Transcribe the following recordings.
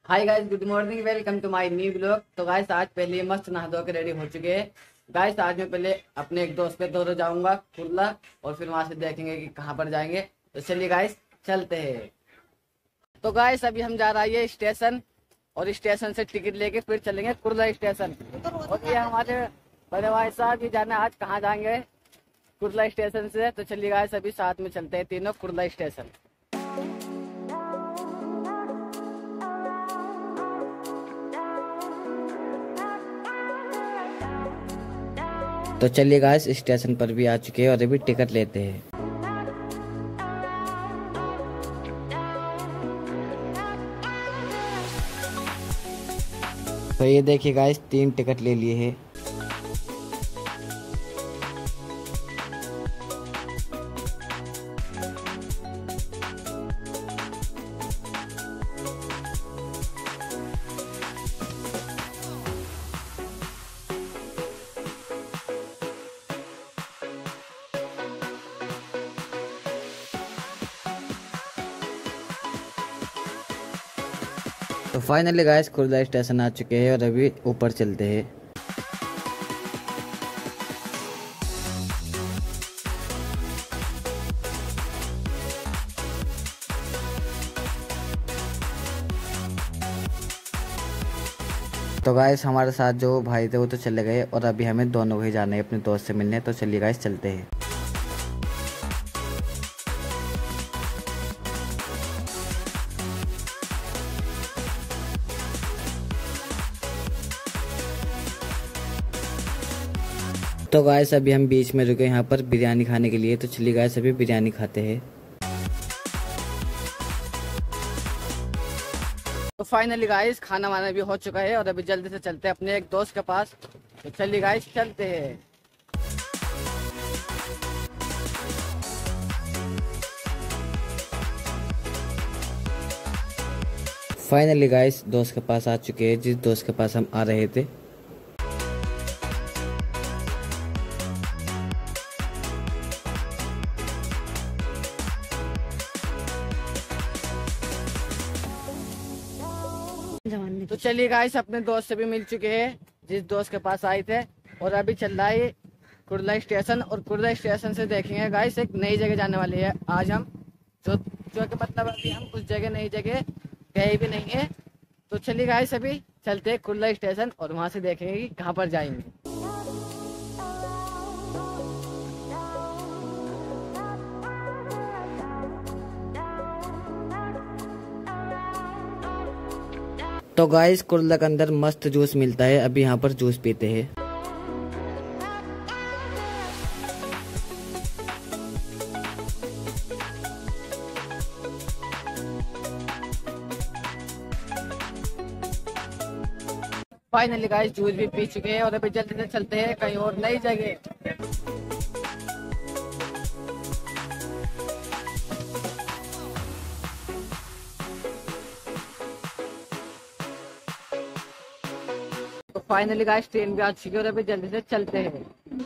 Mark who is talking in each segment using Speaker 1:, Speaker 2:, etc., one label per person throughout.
Speaker 1: Hi guys, good morning, welcome to my new blog. तो guys आज पहले मस्त नहा धो के रेडी हो चुके हैं। गाइस आज मैं पहले अपने एक दोस्त पे दौरे जाऊंगा कुर्ला, और फिर वहां से देखेंगे कि कहां पर जाएंगे। तो चलिए गाइस चलते हैं। तो गाइस अभी हम जा रहा है स्टेशन, और स्टेशन से टिकट लेके फिर चलेंगे कुर्ला स्टेशन। और ये हमारे बड़े भाई साहब ये जाना आज कहाँ जाएंगे, कुर्ला स्टेशन से। तो चलिए गाइस अभी साथ में चलते हैं तीनों कुर्ला स्टेशन। तो चलिए गाइस स्टेशन पर भी आ चुके हैं और अभी टिकट लेते हैं। तो ये देखिए गाइस 3 टिकट ले लिए हैं। तो फाइनली गाइस कुर्ला स्टेशन आ चुके हैं और अभी ऊपर चलते हैं। तो गाइस हमारे साथ जो भाई थे वो तो चले गए, और अभी हमें दोनों को ही जाना है अपने दोस्त से मिलने। तो चलिए गाइस चलते हैं। तो गाइस अभी हम बीच में रुके यहाँ पर बिरयानी खाने के लिए। तो चलिए गाइस अभी बिरयानी खाते हैं। तो फाइनली गाइस खाना वाना भी हो चुका है, और अभी जल्दी से चलते हैं अपने एक दोस्त के पास। तो चलिए गाइस चलते हैं। फाइनली गाइस दोस्त के पास आ चुके हैं, जिस दोस्त के पास हम आ रहे थे। तो चलिए गाइस अपने दोस्त से भी मिल चुके हैं, जिस दोस्त के पास आए थे, और अभी चल रहा है कुर्ला स्टेशन। और कुर्ला स्टेशन से देखेंगे गाइस एक नई जगह जाने वाली है आज हम, जो कि मतलब अभी हम उस जगह नई जगह गए भी नहीं है। तो चलिए गाइस अभी चलते हैं कुर्ला स्टेशन, और वहां से देखेंगे कि कहाँ पर जाएंगे। तो गाइस कुर्ला के अंदर मस्त जूस मिलता है, अभी यहाँ पर जूस पीते हैं। फाइनली गाइस जूस भी पी चुके हैं, और अभी जल्दी से चलते हैं कहीं और नई जगह। तो फाइनली गाइस ट्रेन भी आ चुकी है, और अभी जल्दी से चलते हैं।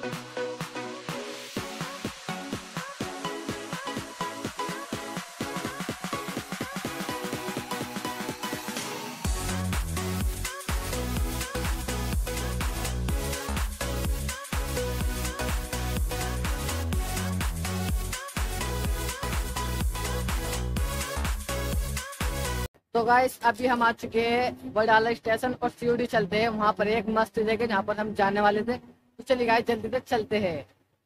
Speaker 1: तो गाइस अभी हम आ चुके हैं बड़ाला स्टेशन, और सीढ़ी चलते हैं वहां पर एक मस्त जगह जहाँ पर हम जाने वाले थे। तो चलिए गाइस जल्दी से चलते हैं।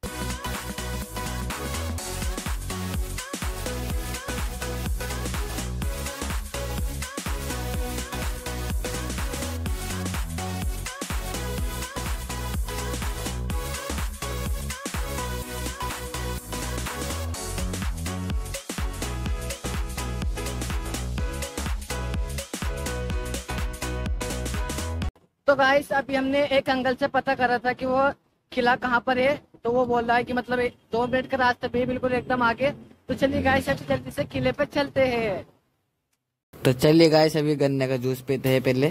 Speaker 1: तो गाइस अभी हमने एक अंकल से पता करा था कि वो किला कहाँ पर है। तो वो बोल रहा है कि मतलब 2 मिनट का रास्ता पे बिल्कुल एकदम आगे। तो चलिए गाइस अभी जल्दी से किले पे चलते हैं। तो चलिए गाइस अभी गन्ने का जूस पीते हैं पहले।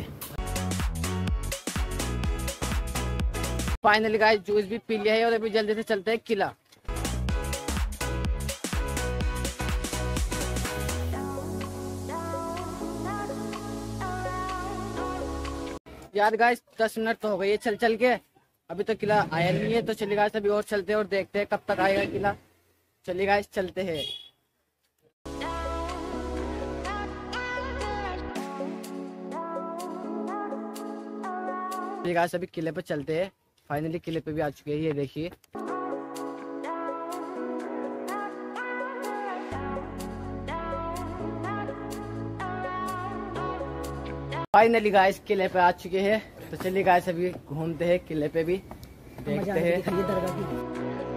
Speaker 1: फाइनली गाइस जूस भी पी लिया है, और अभी जल्दी से चलते हैं किला। यार गाइस 10 मिनट तो हो गए चल चल के, अभी तो किला आया नहीं है। तो चलिए गाइस अभी और चलते हैं और देखते हैं कब तक आएगा किला। चलिए गाइस चलते हैं। चलिए गाइस अभी किले पे चलते हैं। फाइनली किले पे भी आ चुके हैं, ये देखिए। फाइनली गाइस किले पे आ चुके हैं। तो चलिए गाइस अभी घूमते हैं किले पे भी, देखते हैं।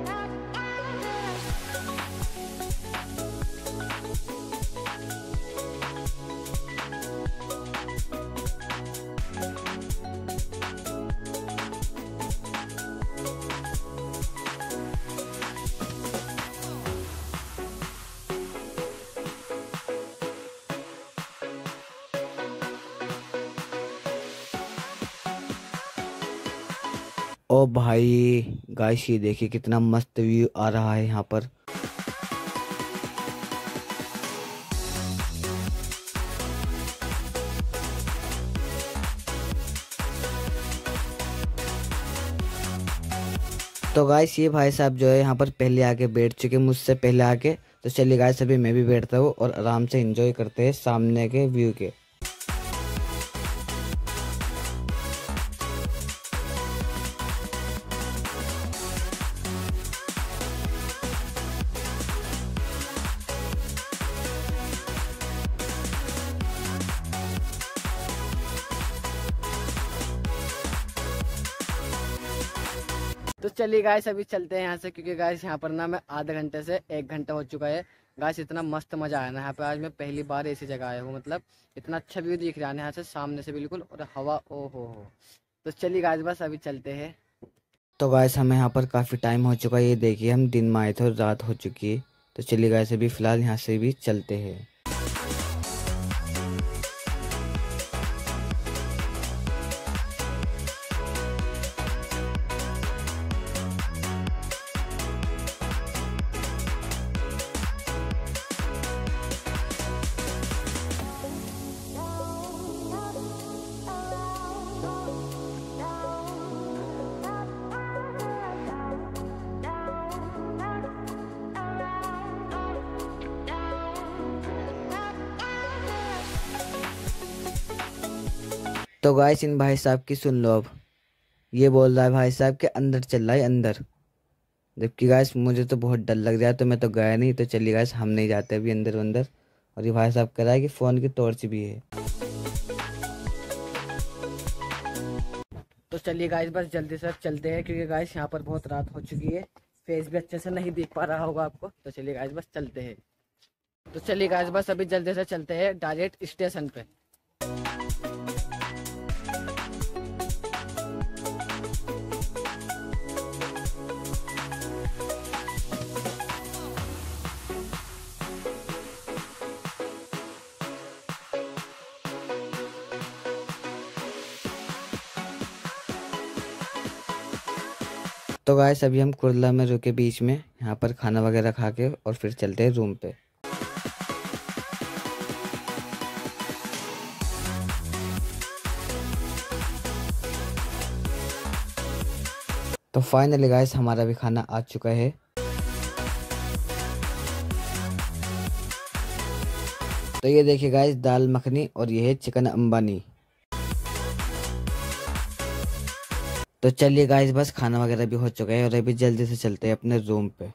Speaker 2: ओ भाई गाइस, ये देखिए कितना मस्त व्यू आ रहा है यहाँ पर। तो गाइस ये भाई साहब जो है यहाँ पर पहले आके बैठ चुके मुझसे पहले आके। तो चलिए गाइस अभी मैं भी बैठता हूँ और आराम से एंजॉय करते हैं सामने के व्यू के।
Speaker 1: तो चलिए गाइस अभी चलते हैं यहाँ से, क्योंकि गाइस यहाँ पर ना मैं आधे घंटे से 1 घंटा हो चुका है। गाइस इतना मस्त मजा आया ना यहाँ पे, आज मैं पहली बार ऐसी जगह आया हूँ। मतलब इतना अच्छा व्यू दिख रहा है यहाँ से सामने से बिल्कुल, और हवा ओ हो। तो चलिए गाइस बस अभी चलते हैं।
Speaker 2: तो गाइस हमें यहाँ पर काफ़ी टाइम हो चुका है, ये देखिए हम दिन में आए थे और रात हो चुकी है। तो चलिए गाइस अभी फ़िलहाल यहाँ से भी चलते हैं। तो गाइस इन भाई साहब की सुन लो। अब ये बोल रहा है भाई साहब के अंदर चल रहा है अंदर, जबकि गाइस मुझे तो बहुत डर लग रहा है, तो मैं तो गया नहीं। तो चलिए गाइस हम नहीं जाते अभी अंदर अंदर। और ये भाई साहब कह रहा है कि फ़ोन की टॉर्च भी है।
Speaker 1: तो चलिए गाइस बस जल्दी से चलते हैं, क्योंकि गाइस यहाँ पर बहुत रात हो चुकी है। फेस भी अच्छे से नहीं दिख पा रहा होगा आपको। तो चलिए गाइस बस चलते हैं। तो चलिए गाइस बस अभी जल्दी से चलते हैं डायरेक्ट स्टेशन पे।
Speaker 2: तो गाइस अभी हम कुर्ला में रुके बीच में, यहाँ पर खाना वगैरह खा के और फिर चलते हैं रूम पे। तो फाइनली गाइस हमारा भी खाना आ चुका है। तो ये देखिए गाइस दाल मखनी, और ये है चिकन अंबानी। तो चलिए गाइस बस खाना वगैरह भी हो चुका है और अभी जल्दी से चलते हैं अपने रूम पे।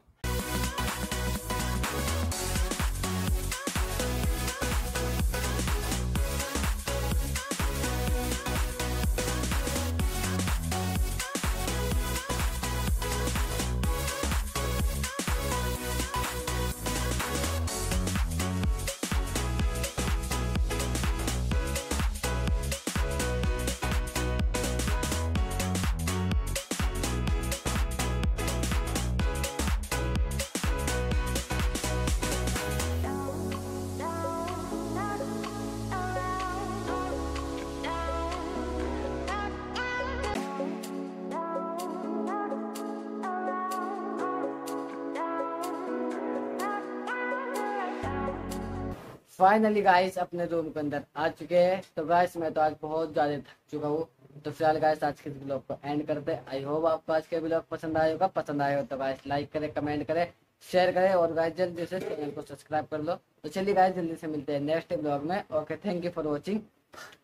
Speaker 1: फाइनली गाइस अपने रूम के अंदर आ चुके हैं। तो गाइस मैं तो आज बहुत ज़्यादा थक चुका हूँ। तो फिलहाल गाइस आज के ब्लॉग को एंड करते हैं। आई होप आपको आज के ब्लॉग पसंद आया होगा। पसंद आया हो तो गाइस लाइक करें, कमेंट करें, शेयर करें और गाइस जल्दी से चैनल को सब्सक्राइब कर लो। तो चलिए गाइस जल्दी से मिलते हैं नेक्स्ट ब्लॉग में। Okay, thank you for watching.